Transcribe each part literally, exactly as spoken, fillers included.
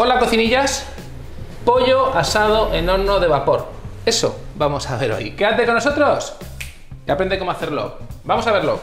Hola cocinillas, pollo asado en horno de vapor. Eso vamos a ver hoy. Quédate con nosotros y aprende cómo hacerlo. Vamos a verlo.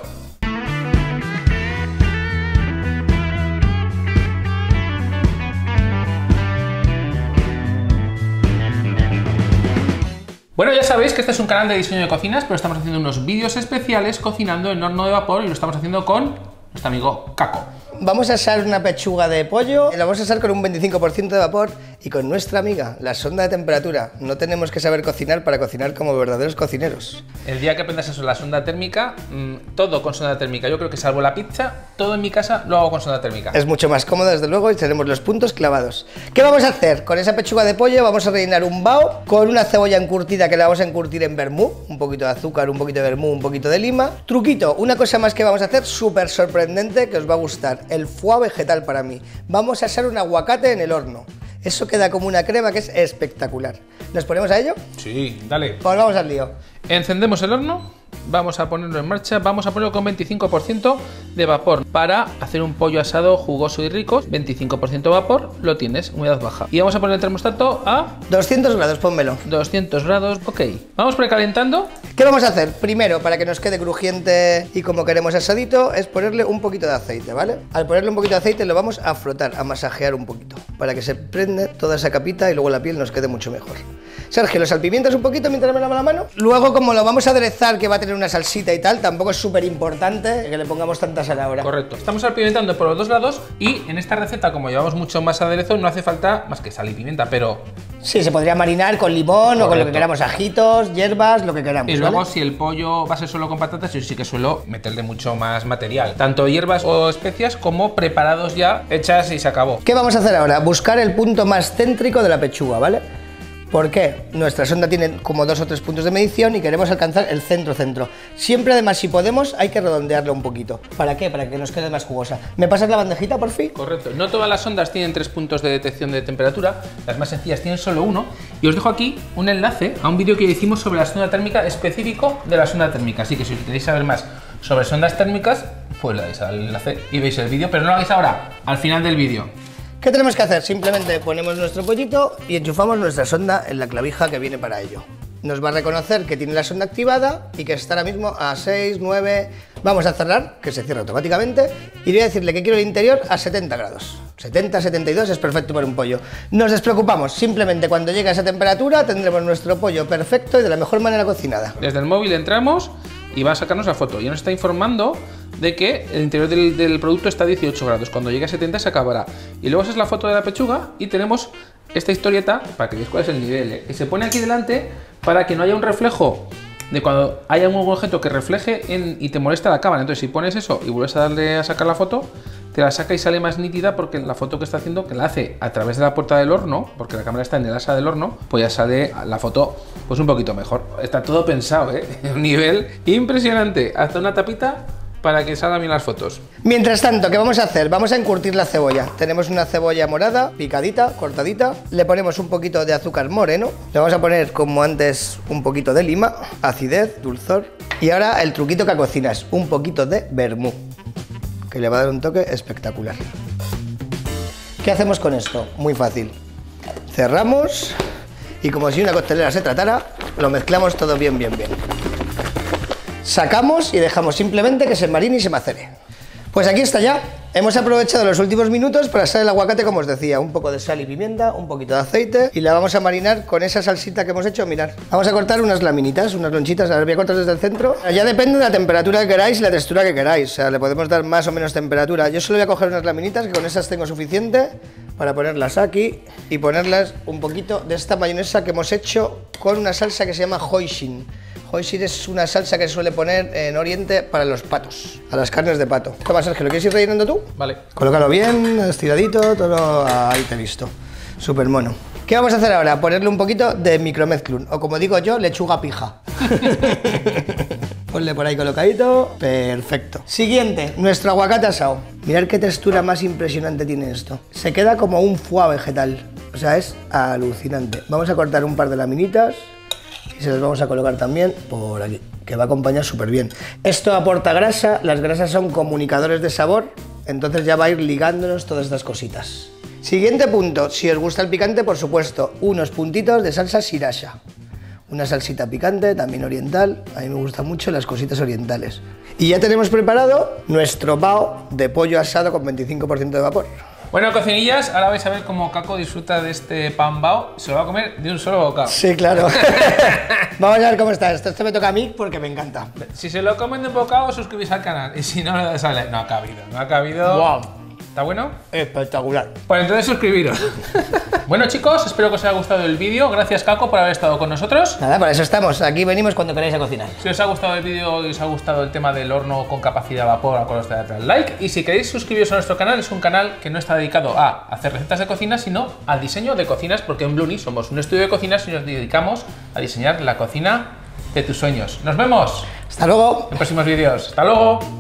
Bueno, ya sabéis que este es un canal de diseño de cocinas, pero estamos haciendo unos vídeos especiales cocinando en horno de vapor y lo estamos haciendo con nuestro amigo Caco. Vamos a asar una pechuga de pollo, la vamos a asar con un veinticinco por ciento de vapor y con nuestra amiga, la sonda de temperatura. No tenemos que saber cocinar para cocinar como verdaderos cocineros. El día que aprendas eso, la sonda térmica, mmm, todo con sonda térmica. Yo creo que salvo la pizza, todo en mi casa lo hago con sonda térmica. Es mucho más cómodo, desde luego, y tenemos los puntos clavados. ¿Qué vamos a hacer? Con esa pechuga de pollo vamos a rellenar un bao con una cebolla encurtida que la vamos a encurtir en vermú, un poquito de azúcar, un poquito de vermú, un poquito de lima. Truquito, una cosa más que vamos a hacer súper sorprendente que os va a gustar, el foie vegetal para mí. Vamos a asar un aguacate en el horno. Eso queda como una crema que es espectacular. ¿Nos ponemos a ello? Sí, dale. Pues vamos al lío. Encendemos el horno, vamos a ponerlo en marcha, vamos a ponerlo con veinticinco por ciento de vapor para hacer un pollo asado jugoso y rico. veinticinco por ciento vapor, lo tienes, humedad baja. Y vamos a poner el termostato a doscientos grados, pónmelo. doscientos grados, ok. Vamos precalentando. ¿Qué vamos a hacer? Primero, para que nos quede crujiente y como queremos asadito, es ponerle un poquito de aceite, ¿vale? Al ponerle un poquito de aceite lo vamos a frotar, a masajear un poquito, para que se prende toda esa capita y luego la piel nos quede mucho mejor. Sergio, ¿lo salpimientas un poquito mientras me lavo la mano? Luego, como lo vamos a aderezar, que va a tener una salsita y tal, tampoco es súper importante que le pongamos tanta sal ahora. Correcto. Estamos salpimentando por los dos lados y en esta receta, como llevamos mucho más aderezo, no hace falta más que sal y pimienta, pero... Sí, se podría marinar con limón. Correcto. O con lo que queramos, ajitos, hierbas, lo que queramos. Y luego, ¿vale? Si el pollo va a ser solo con patatas, yo sí que suelo meterle mucho más material. Tanto hierbas o especias como preparados ya, hechas y se acabó. ¿Qué vamos a hacer ahora? Buscar el punto más céntrico de la pechuga, ¿vale? ¿Por qué? Nuestra sonda tiene como dos o tres puntos de medición y queremos alcanzar el centro-centro. Siempre, además, si podemos, hay que redondearlo un poquito. ¿Para qué? Para que nos quede más jugosa. ¿Me pasas la bandejita, por fin? Correcto. No todas las sondas tienen tres puntos de detección de temperatura. Las más sencillas tienen solo uno. Y os dejo aquí un enlace a un vídeo que hicimos sobre la sonda térmica específico de la sonda térmica. Así que si queréis saber más sobre sondas térmicas, pues le dais al enlace y veis el vídeo. Pero no lo hagáis ahora, al final del vídeo. ¿Qué tenemos que hacer? Simplemente ponemos nuestro pollito y enchufamos nuestra sonda en la clavija que viene para ello. Nos va a reconocer que tiene la sonda activada y que está ahora mismo a seis, nueve... Vamos a cerrar, que se cierra automáticamente, y voy a decirle que quiero el interior a setenta grados. setenta, setenta y dos es perfecto para un pollo. Nos despreocupamos, simplemente cuando llegue a esa temperatura tendremos nuestro pollo perfecto y de la mejor manera cocinada. Desde el móvil entramos y va a sacarnos la foto. Ya nos está informando de que el interior del, del producto está a dieciocho grados. Cuando llegue a setenta se acabará. Y luego esa es la foto de la pechuga y tenemos esta historieta para que veáis cuál es el nivel, ¿eh? Que se pone aquí delante para que no haya un reflejo de cuando haya un objeto que refleje en, y te molesta la cámara. Entonces si pones eso y vuelves a darle a sacar la foto, te la saca y sale más nítida porque la foto que está haciendo, que la hace a través de la puerta del horno, porque la cámara está en el asa del horno, pues ya sale la foto pues un poquito mejor. Está todo pensado, ¿eh? Un nivel impresionante. Hasta una tapita para que salgan bien las fotos. Mientras tanto, ¿qué vamos a hacer? Vamos a encurtir la cebolla. Tenemos una cebolla morada, picadita, cortadita. Le ponemos un poquito de azúcar moreno. Le vamos a poner, como antes, un poquito de lima, acidez, dulzor. Y ahora el truquito que cocinas, un poquito de vermú, que le va a dar un toque espectacular. ¿Qué hacemos con esto? Muy fácil. Cerramos y como si una costelera se tratara, lo mezclamos todo bien, bien, bien. Sacamos y dejamos simplemente que se marine y se macere. Pues aquí está ya. Hemos aprovechado los últimos minutos para asar el aguacate, como os decía. Un poco de sal y pimienta, un poquito de aceite y la vamos a marinar con esa salsita que hemos hecho. Mirad, vamos a cortar unas laminitas, unas lonchitas. Ahora voy a cortar desde el centro. Ya depende de la temperatura que queráis y la textura que queráis. O sea, le podemos dar más o menos temperatura. Yo solo voy a coger unas laminitas, que con esas tengo suficiente para ponerlas aquí y ponerlas un poquito de esta mayonesa que hemos hecho con una salsa que se llama hoisin. Hoisin es una salsa que se suele poner en Oriente para los patos, a las carnes de pato. ¿Qué pasa, Sergio? ¿Lo quieres ir rellenando tú? Vale. Colócalo bien, estiradito, todo. Ahí te he visto. Súper mono. ¿Qué vamos a hacer ahora? Ponerle un poquito de micromezclun, o como digo yo, lechuga pija. Ponle por ahí colocadito. Perfecto. Siguiente, nuestro aguacate asado. Mirad qué textura más impresionante tiene esto. Se queda como un foie vegetal. O sea, es alucinante. Vamos a cortar un par de laminitas y se las vamos a colocar también por aquí, que va a acompañar súper bien. Esto aporta grasa, las grasas son comunicadores de sabor, entonces ya va a ir ligándonos todas estas cositas. Siguiente punto, si os gusta el picante, por supuesto, unos puntitos de salsa sriracha. Una salsita picante, también oriental, a mí me gustan mucho las cositas orientales. Y ya tenemos preparado nuestro bao de pollo asado con veinticinco por ciento de vapor. Bueno, cocinillas, ahora vais a ver cómo Caco disfruta de este pan bao. Se lo va a comer de un solo bocado. Sí, claro. Vamos a ver cómo está esto. Esto me toca a mí porque me encanta. Si se lo comen de un bocado, os suscribís al canal. Y si no, no sale. No ha cabido, no ha cabido. Wow. ¿Está bueno? Espectacular. Pues entonces suscribiros. Bueno, chicos, espero que os haya gustado el vídeo. Gracias, Caco, por haber estado con nosotros. Nada, para eso estamos. Aquí venimos cuando queráis a cocinar. Si os ha gustado el vídeo y os ha gustado el tema del horno con capacidad de vapor, acordaos de darle al like. Y si queréis suscribiros a nuestro canal, es un canal que no está dedicado a hacer recetas de cocina, sino al diseño de cocinas, porque en Bluny somos un estudio de cocinas y nos dedicamos a diseñar la cocina de tus sueños. ¡Nos vemos! ¡Hasta luego! En próximos vídeos. ¡Hasta luego!